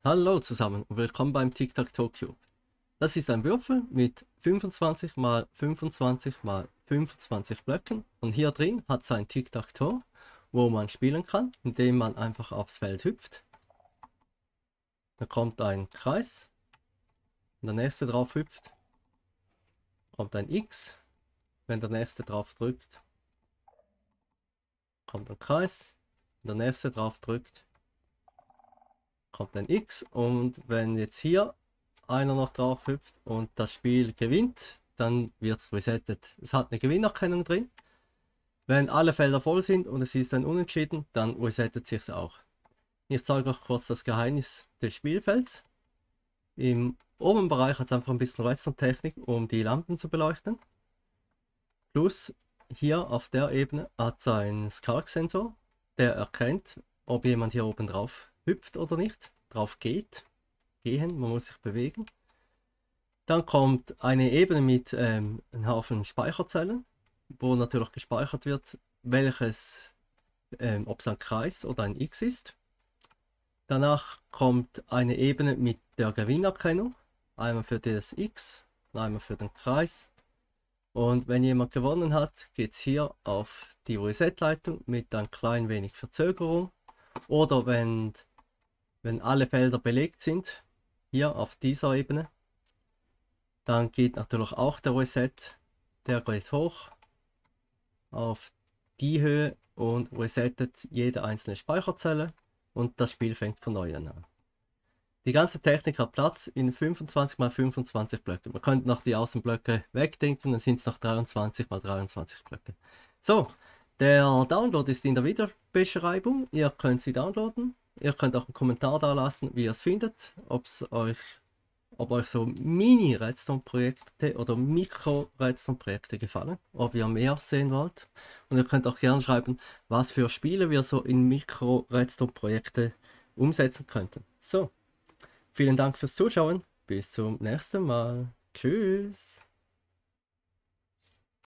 Hallo zusammen und willkommen beim Tic-Tac-Toe Cube. Das ist ein Würfel mit 25 mal 25 mal 25 Blöcken und hier drin hat es ein Tic-Tac-Toe, wo man spielen kann, indem man einfach aufs Feld hüpft. Dann kommt ein Kreis, wenn der nächste drauf hüpft, kommt ein X, wenn der nächste drauf drückt, kommt ein Kreis, wenn der nächste drauf drückt, kommt ein X, und wenn jetzt hier einer noch drauf hüpft und das Spiel gewinnt, dann wird es resettet. Es hat eine Gewinnerkennung drin. Wenn alle Felder voll sind und es ist ein Unentschieden, dann resettet sich es auch. Ich zeige euch kurz das Geheimnis des Spielfelds. Im oberen Bereich hat es einfach ein bisschen Redstone-Technik, um die Lampen zu beleuchten. Plus hier auf der Ebene hat es einen Skark-Sensor, der erkennt, ob jemand hier oben drauf hüpft oder nicht, drauf geht. Gehen, man muss sich bewegen. Dann kommt eine Ebene mit einem Haufen Speicherzellen, wo natürlich gespeichert wird, welches, ob es ein Kreis oder ein X ist. Danach kommt eine Ebene mit der Gewinnerkennung, einmal für das X und einmal für den Kreis. Und wenn jemand gewonnen hat, geht es hier auf die Reset-Leitung mit ein klein wenig Verzögerung. Oder wenn alle Felder belegt sind, hier auf dieser Ebene, dann geht natürlich auch der Reset, der geht hoch auf die Höhe und resettet jede einzelne Speicherzelle und das Spiel fängt von neuem an. Die ganze Technik hat Platz in 25 x 25 Blöcke. Man könnte noch die Außenblöcke wegdenken, dann sind es noch 23 x 23 Blöcke. So, der Download ist in der Videobeschreibung. Ihr könnt sie downloaden. Ihr könnt auch einen Kommentar da lassen, wie ihr es findet, ob euch so Mini-Redstone-Projekte oder Mikro-Redstone-Projekte gefallen, ob ihr mehr sehen wollt. Und ihr könnt auch gerne schreiben, was für Spiele wir so in Mikro-Redstone-Projekte umsetzen könnten. So, vielen Dank fürs Zuschauen. Bis zum nächsten Mal. Tschüss.